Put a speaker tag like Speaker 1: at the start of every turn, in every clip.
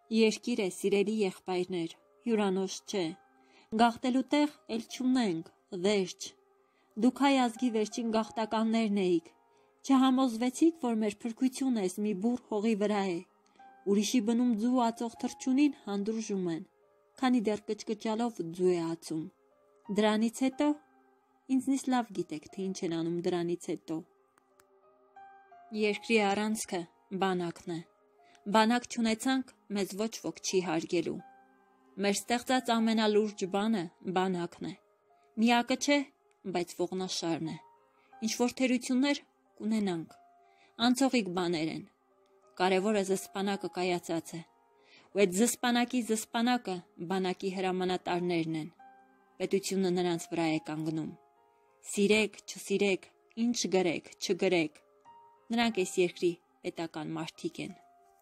Speaker 1: Երկիր է, սիրելի եղբայրներ, հյուրանոց չէ, գաղթելու տեղ էլ չունենք, վերջ, դուք հայ ազգի վերջին գաղթականներն էիք, չհամոզվեցիք, որ մեր փրկությունն էս մի բուռ հողի վրա է, ուրիշի բնում ձու ածող թռչունին հանդուրժում են, քանի դեռ կճկճալով ձու է ածում, դրանից հետո, ինձնից լավ գիտեք, թե ինչ են անում դրանից հետո, երկրի առանցքը բանակն է, բանակ չունեցանք, մեզ ոչ ոք չի հարգելու, մեր ստեղծած ամենալուրջ բանը բանակն է, միակը չէ, բայց ողնաշարն է, ինչ-որ թերություններ կունենանք, անցողիկ բաներ են, կարևորը զսպանակը կայացած է, ու այդ զսպանակի զսպանակը բանակի հրամանատարներն են, պետությունը նրանց վրա է կանգնում, սիրեք, չսիրեք, ինչ գրեք, չգրեք, նրանք այս երկրի պետական մարդիկ են։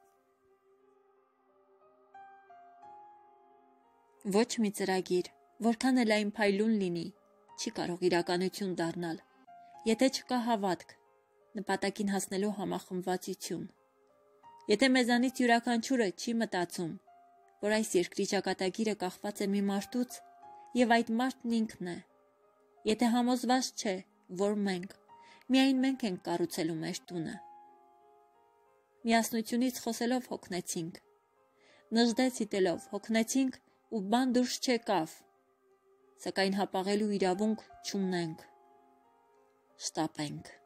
Speaker 1: Ոչ մի ծրագիր, որքան էլ այն փայլուն լինի, չի կարող իրականություն դառնալ, եթե չկա հավատք, նպատակին հասնելու համախմբվածություն, եթե մեզանից յուրաքանչյուրը չի մտածում, որ այս երկրի ճակատագիրը կախված է մի մարդուց և այդ մարդն ինքն է, եթե համոզված չէ, որ մենք, միայն մենք ենք կառուցելու մեր տունը, միասնությունից խոսելով հոգնեցինք, նժդեց հիտելով հոգնեցինք ու բան դուրս չեկավ, սակայն հապաղելու իրավունք չունենք, շտապենք։